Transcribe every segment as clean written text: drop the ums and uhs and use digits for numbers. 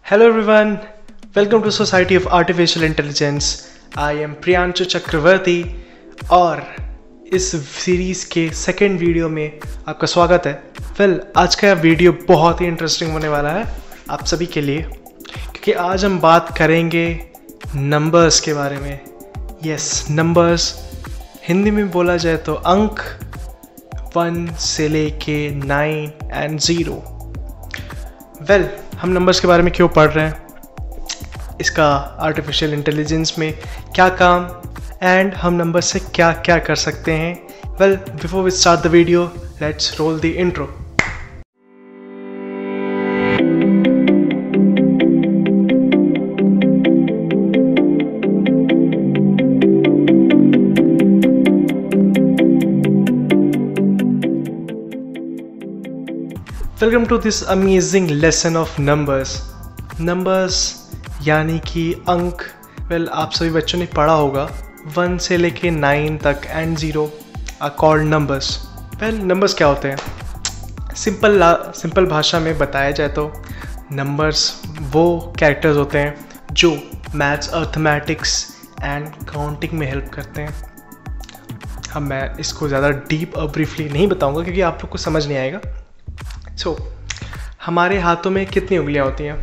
Hello everyone, welcome to Society of Artificial Intelligence. I am Priyanshu चक्रवर्ती और इस series के second video में आपका स्वागत है। आज का वीडियो बहुत ही इंटरेस्टिंग होने वाला है आप सभी के लिए, क्योंकि आज हम बात करेंगे नंबर्स के बारे में। यस, नंबर्स, हिंदी में बोला जाए तो अंक 1 से लेके 9 and 0। हम नंबर्स के बारे में क्यों पढ़ रहे हैं, इसका आर्टिफिशियल इंटेलिजेंस में क्या काम एंड हम नंबर से क्या क्या कर सकते हैं। Before we start the video, let's roll the intro. Welcome to this amazing lesson of numbers. Numbers यानी कि अंक। आप सभी बच्चों ने पढ़ा होगा 1 से लेके 9 तक and 0 are called numbers. Numbers क्या होते हैं? सिंपल भाषा में बताया जाए तो नंबर्स वो कैरेक्टर्स होते हैं जो मैथ्स, अर्थमेटिक्स एंड काउंटिंग में हेल्प करते हैं। मैं इसको ज़्यादा डीप और ब्रीफली नहीं बताऊंगा क्योंकि आप लोग को समझ नहीं आएगा। हमारे हाथों में कितनी उंगलियां होती हैं?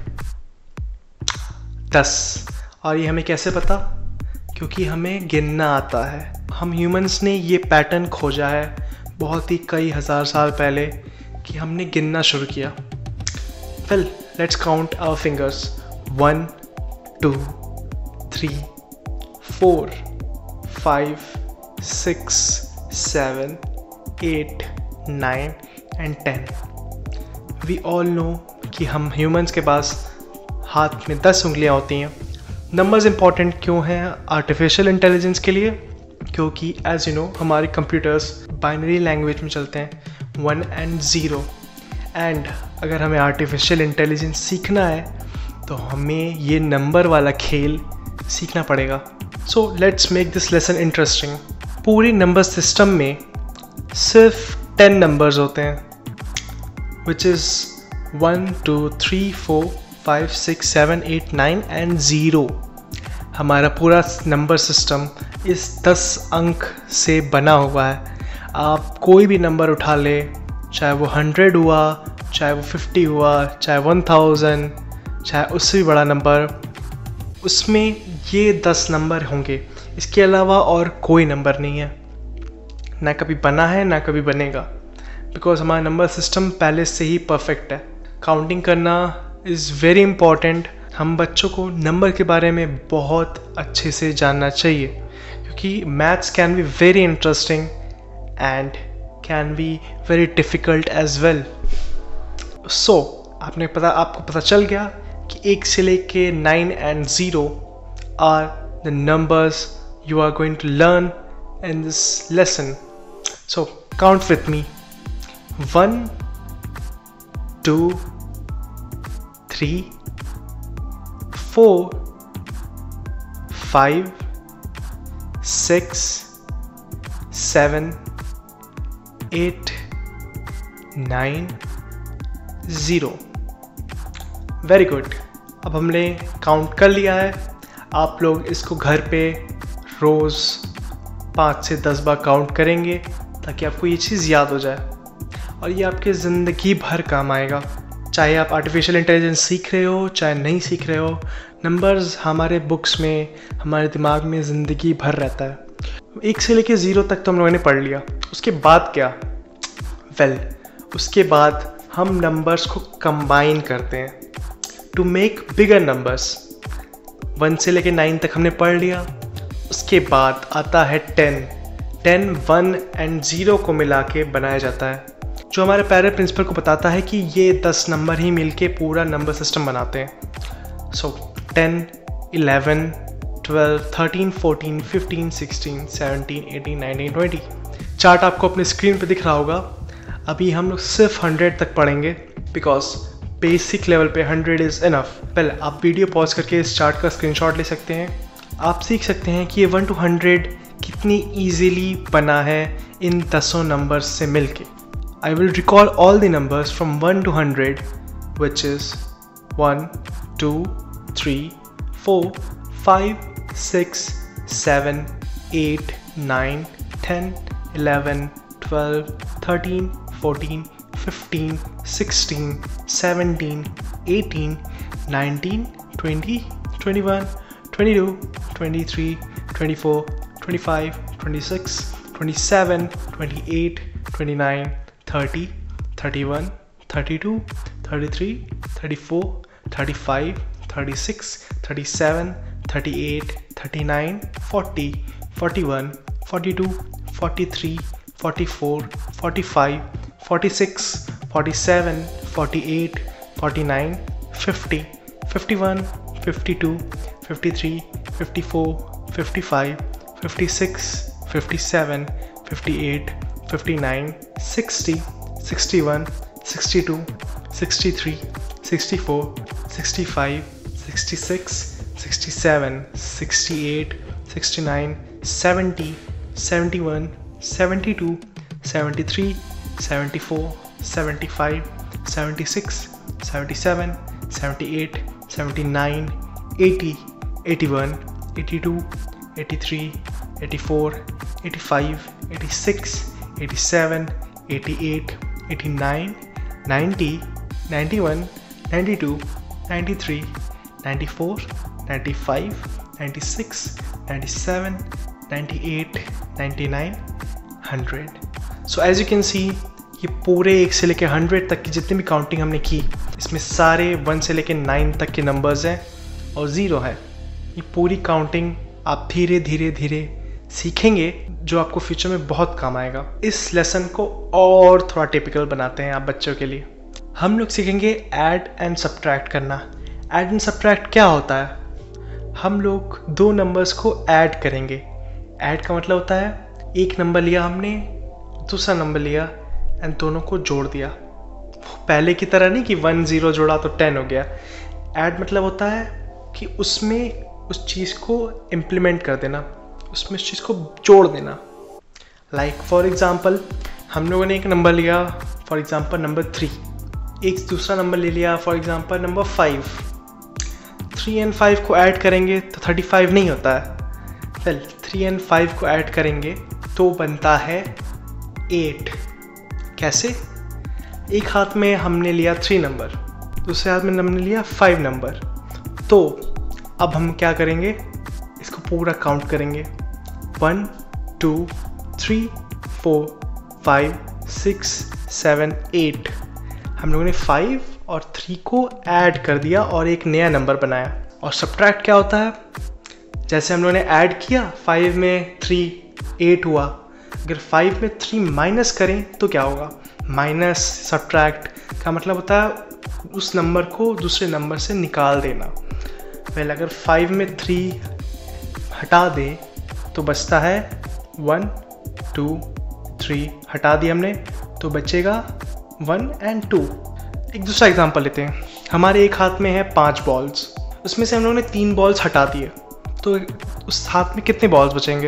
10। और ये हमें कैसे पता? क्योंकि हमें गिनना आता है। हम ह्यूमंस ने ये पैटर्न खोजा है बहुत ही कई हज़ार साल पहले कि हमने गिनना शुरू किया। Let's count our fingers. 1 2 3 4 5 6 7 8 9 and 10। We all know कि हम ह्यूमंस के पास हाथ में 10 उंगलियां होती हैं। नंबर्स इंपॉर्टेंट क्यों हैं आर्टिफिशियल इंटेलिजेंस के लिए? क्योंकि एज यू नो हमारे कंप्यूटर्स बाइनरी लैंग्वेज में चलते हैं 1 and 0। एंड अगर हमें आर्टिफिशियल इंटेलिजेंस सीखना है तो हमें ये नंबर वाला खेल सीखना पड़ेगा। So let's make this lesson interesting. पूरी नंबर सिस्टम में सिर्फ 10 नंबर्स होते हैं, which is 1 2 3 4 5 6 7 8 9 and 0। हमारा पूरा नंबर सिस्टम इस 10 अंक से बना हुआ है। आप कोई भी नंबर उठा ले, चाहे वो 100 हुआ, चाहे वो 50 हुआ, चाहे 1000, चाहे उससे भी बड़ा नंबर, उसमें ये 10 नंबर होंगे। इसके अलावा और कोई नंबर नहीं है, ना कभी बना है ना कभी बनेगा, बिकॉज हमारा नंबर सिस्टम पहले से ही परफेक्ट है। काउंटिंग करना इज़ वेरी इम्पॉर्टेंट। हम बच्चों को नंबर के बारे में बहुत अच्छे से जानना चाहिए, क्योंकि maths can be very interesting and can be very difficult as well. So आपको पता चल गया कि 1 से लेके 9 and 0 are the numbers you are going to learn in this lesson. So count with me. 1 2 3 4 5 6 7 8 9 0। Very good. अब हमने count कर लिया है। आप लोग इसको घर पे रोज़ 5 से 10 बार काउंट करेंगे ताकि आपको ये चीज़ याद हो जाए और ये आपके ज़िंदगी भर काम आएगा। चाहे आप आर्टिफिशियल इंटेलिजेंस सीख रहे हो चाहे नहीं सीख रहे हो, नंबर्स हमारे बुक्स में, हमारे दिमाग में ज़िंदगी भर रहता है। 1 से लेके 0 तक तो हम लोगों ने पढ़ लिया। उसके बाद क्या? उसके बाद हम नंबर्स को कंबाइन करते हैं टू मेक बिगर नंबर्स। 1 से लेके 9 तक हमने पढ़ लिया। उसके बाद आता है 10। 1 and 0 को मिला के बनाया जाता है, जो हमारे प्यारे प्रिंसिपल को बताता है कि ये 10 नंबर ही मिलके पूरा नंबर सिस्टम बनाते हैं। सो 10 11 12 13 14 15 16 17 18 19 20। चार्ट आपको अपने स्क्रीन पे दिख रहा होगा। अभी हम लोग सिर्फ 100 तक पढ़ेंगे बिकॉज बेसिक लेवल पे 100 इज़ इनफ। पहले आप वीडियो पॉज करके इस चार्ट का स्क्रीनशॉट ले सकते हैं। आप सीख सकते हैं कि ये 1 to 100 कितनी ईजीली बना है इन 10 नंबर्स से मिलके। I will recall all the numbers from 1 to 100, which is 1 2 3 4 5 6 7 8 9 10 11 12 13 14 15 16 17 18 19 20 21 22 23 24 25 26 27 28 29 30 31 32 33 34 35 36 37 38 39 40 41 42 43 44 45 46 47 48 49 50 51 52 53 54 55 56 57 58 59 60 61 62 63 64 65 66 67 68 69 70 71 72 73 74 75 76 77 78 79 80 81 82 83 84 85 86 87 88 89 90 91 92 93 94 95 96 97 98 99 100. So as you can see, ये पूरे 1 से लेके 100 तक की जितनी भी काउंटिंग हमने की, इसमें सारे 1 से लेके 9 तक के नंबर्स हैं और 0 है। ये पूरी काउंटिंग आप धीरे धीरे धीरे सीखेंगे, जो आपको फ्यूचर में बहुत काम आएगा। इस लेसन को और थोड़ा टिपिकल बनाते हैं आप बच्चों के लिए। हम लोग सीखेंगे ऐड एंड सब्ट्रैक्ट करना। ऐड एंड सब्ट्रैक्ट क्या होता है? हम लोग दो नंबर्स को ऐड करेंगे। ऐड का मतलब होता है एक नंबर लिया हमने, दूसरा नंबर लिया एंड दोनों को जोड़ दिया। पहले की तरह नहीं कि 1 0 जोड़ा तो 10 हो गया। ऐड मतलब होता है कि उसमें उस चीज़ को इम्प्लीमेंट कर देना, उसमें उस चीज़ को जोड़ देना। लाइक फॉर एग्ज़ाम्पल हम लोगों ने एक नंबर लिया, फॉर एग्ज़ाम्पल नंबर 3, एक दूसरा नंबर ले लिया फॉर एग्ज़ाम्पल नंबर 5। 3 और 5 को ऐड करेंगे तो 35 नहीं होता है। वेल 3 और 5 को ऐड करेंगे तो बनता है 8। कैसे? एक हाथ में हमने लिया 3 नंबर, दूसरे हाथ में हमने लिया 5 नंबर। तो अब हम क्या करेंगे, इसको पूरा काउंट करेंगे। 1 2 3 4 5 6 7 8। हम लोगों ने 5 और 3 को ऐड कर दिया और एक नया नंबर बनाया। और सब्ट्रैक्ट क्या होता है? जैसे हम लोगों ने ऐड किया, 5 में 3 8 हुआ। अगर 5 में 3 माइनस करें तो क्या होगा? माइनस सब्ट्रैक्ट का मतलब होता है उस नंबर को दूसरे नंबर से निकाल देना। वेल अगर 5 में 3 हटा दें तो बचता है 1 2 3। हटा दिया हमने तो बचेगा 1 और 2। एक दूसरा एग्जांपल लेते हैं। हमारे एक हाथ में है 5 बॉल्स, उसमें से हम लोगों ने 3 बॉल्स हटा दिए, तो उस हाथ में कितने बॉल्स बचेंगे?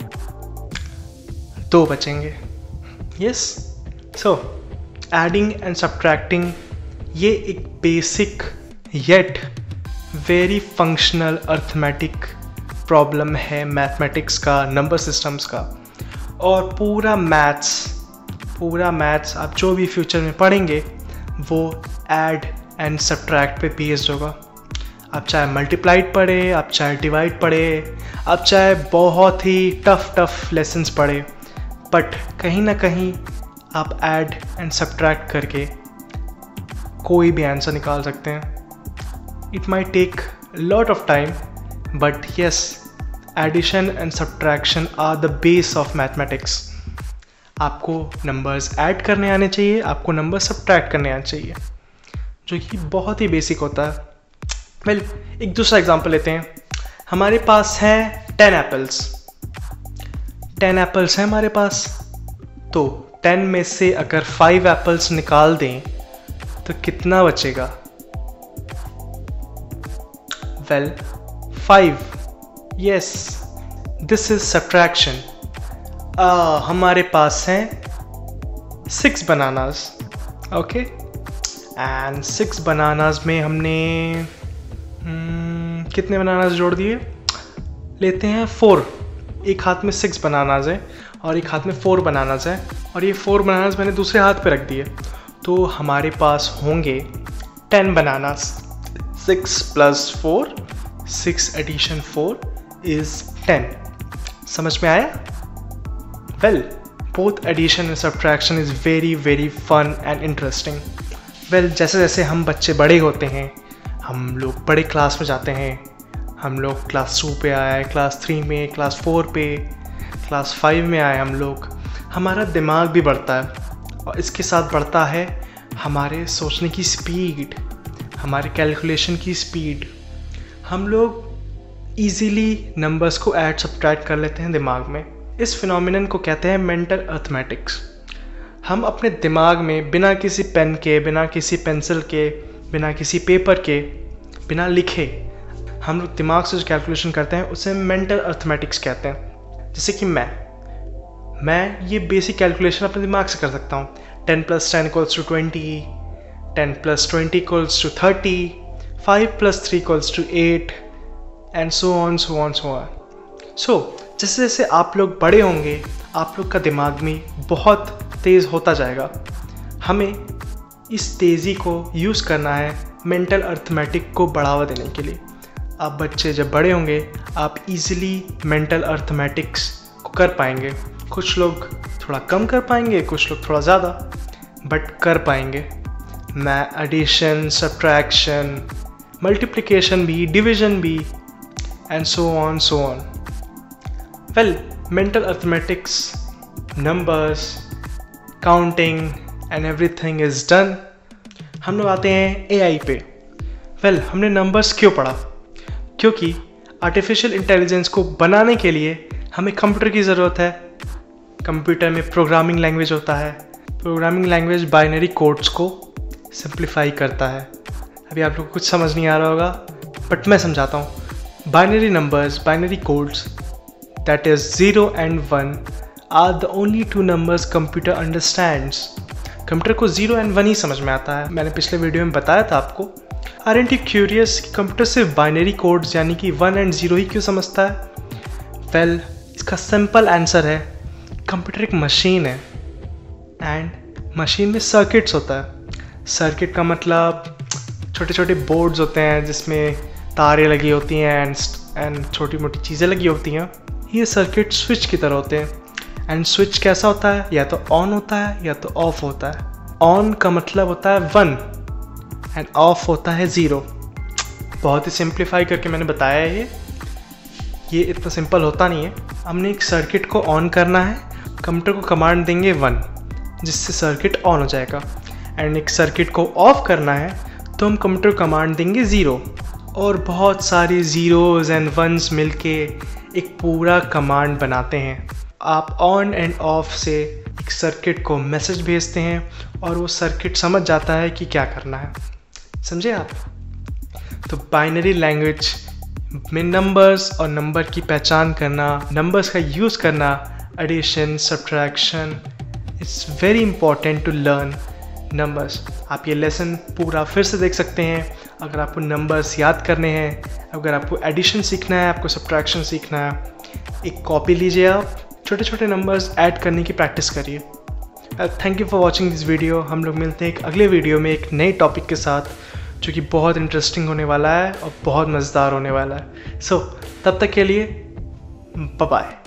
2 बचेंगे। Yes, so adding and subtracting ये एक basic yet very functional arithmetic problem है मैथमेटिक्स का, नंबर सिस्टम्स का। और पूरा मैथ्स आप जो भी फ्यूचर में पढ़ेंगे वो ऐड एंड सब्ट्रैक्ट पे बेस्ड होगा। आप चाहे मल्टीप्लाइड पढ़े, आप चाहे डिवाइड पढ़े, आप चाहे बहुत ही टफ लेसन्स पढ़े, बट कहीं ना कहीं आप ऐड एंड सब्ट्रैक्ट करके कोई भी आंसर निकाल सकते हैं। It might take lot of time, but yes, addition and subtraction are the base of mathematics. आपको नंबर्स ऐड करने आने चाहिए, आपको नंबर सब्ट्रैक्ट करने आने चाहिए, जो कि बहुत ही बेसिक होता है। वेल एक दूसरा एग्जांपल लेते हैं। हमारे पास हैं 10 एप्पल्स। 10 एप्पल्स हैं हमारे पास, तो 10 में से अगर 5 एप्पल्स निकाल दें तो कितना बचेगा? Well 5। Yes, this is subtraction. हमारे पास हैं 6 बनानास, ओके, एंड 6 बनानास में हमने कितने बनानास जोड़ दिए? लेते हैं 4। एक हाथ में 6 बनानास है और एक हाथ में 4 बनानास है, और ये 4 बनानास मैंने दूसरे हाथ पे रख दिए, तो हमारे पास होंगे 10 बनानास। 6 + 4, 6 + 4 is 10। समझ में आया? Well, both addition and subtraction is very fun and interesting. Well, जैसे जैसे हम बच्चे बड़े होते हैं, हम लोग बड़े क्लास में जाते हैं, हम लोग क्लास 2 पे आए, क्लास 3 में, क्लास 4 पे, क्लास 5 में आए हम लोग, हमारा दिमाग भी बढ़ता है और इसके साथ बढ़ता है हमारे सोचने की स्पीड, हमारे कैलकुलेशन की स्पीड। हम लोग ईजीली नंबर्स को ऐड सब्ट्रैक्ट कर लेते हैं दिमाग में। इस फिनोमिनन को कहते हैं मेंटल अर्थमेटिक्स। हम अपने दिमाग में बिना किसी पेन के, बिना किसी पेंसिल के, बिना किसी पेपर के, बिना लिखे, हम लोग दिमाग से जो कैलकुलेशन करते हैं उसे मेंटल अर्थमेटिक्स कहते हैं। जैसे कि मैं ये बेसिक कैलकुलेशन अपने दिमाग से कर सकता हूँ। 10 + 10 = 20, 10 + 20 = 30, 5 + 3 = 8, and so on. So, जैसे जैसे आप लोग बड़े होंगे, आप लोग का दिमाग में बहुत तेज़ होता जाएगा। हमें इस तेज़ी को यूज़ करना है मेंटल अर्थमेटिक को बढ़ावा देने के लिए। आप बच्चे जब बड़े होंगे, आप इजीली मेंटल अर्थमेटिक्स को कर पाएंगे। कुछ लोग थोड़ा कम कर पाएंगे, कुछ लोग थोड़ा ज़्यादा, बट कर पाएंगे। मैं एडिशन, सब्ट्रैक्शन, मल्टीप्लिकेशन भी, डिवीज़न भी, and so on. Well, mental arithmetics, numbers, counting and everything is done. हम लोग आते हैं AI पे। Well, हमने नंबर्स क्यों पढ़ा? क्योंकि आर्टिफिशियल इंटेलिजेंस को बनाने के लिए हमें कंप्यूटर की ज़रूरत है। कंप्यूटर में प्रोग्रामिंग लैंग्वेज होता है। प्रोग्रामिंग लैंग्वेज बाइनरी कोड्स को सिंप्लीफाई करता है। अभी आप लोग को कुछ समझ नहीं आ रहा होगा, बट मैं समझाता हूँ। Binary numbers, binary codes, that is 0 and 1, are the only 2 numbers computer understands. Computer को 0 and 1 ही समझ में आता है। मैंने पिछले वीडियो में बताया था आपको। Aren't you curious कि कंप्यूटर सिर्फ बाइनरी कोड्स यानी कि 1 and 0 ही क्यों समझता है? Well, इसका सिंपल आंसर है, कंप्यूटर एक मशीन है एंड मशीन में सर्किट्स होता है। सर्किट का मतलब छोटे छोटे बोर्ड्स होते हैं जिसमें तारें लगी होती हैं एंड छोटी मोटी चीज़ें लगी होती हैं। ये सर्किट स्विच की तरह होते हैं। एंड स्विच कैसा होता है? या तो ऑन होता है या तो ऑफ होता है। ऑन का मतलब होता है 1 एंड ऑफ होता है 0। बहुत ही सिंप्लीफाई करके मैंने बताया है। ये इतना सिंपल होता नहीं है। हमने एक सर्किट को ऑन करना है, कंप्यूटर को कमांड देंगे 1, जिससे सर्किट ऑन हो जाएगा। एंड एक सर्किट को ऑफ करना है तो हम कंप्यूटर को कमांड देंगे 0, और बहुत सारी ज़ीरोज़ एंड वंस मिलके एक पूरा कमांड बनाते हैं। आप ऑन एंड ऑफ से एक सर्किट को मैसेज भेजते हैं और वो सर्किट समझ जाता है कि क्या करना है। समझे आप? तो बाइनरी लैंग्वेज में नंबर्स और नंबर की पहचान करना, नंबर्स का यूज़ करना, addition, subtraction, it's very important to learn numbers. आप ये लेसन पूरा फिर से देख सकते हैं अगर आपको नंबर्स याद करने हैं, अगर आपको एडिशन सीखना है, आपको सब्ट्रैक्शन सीखना है। एक कॉपी लीजिए, आप छोटे छोटे नंबर्स ऐड करने की प्रैक्टिस करिए। Thank you for watching this video. हम लोग मिलते हैं एक अगले वीडियो में एक नए टॉपिक के साथ, जो कि बहुत इंटरेस्टिंग होने वाला है और बहुत मज़ेदार होने वाला है। सो तब तक के लिए बाय बाय।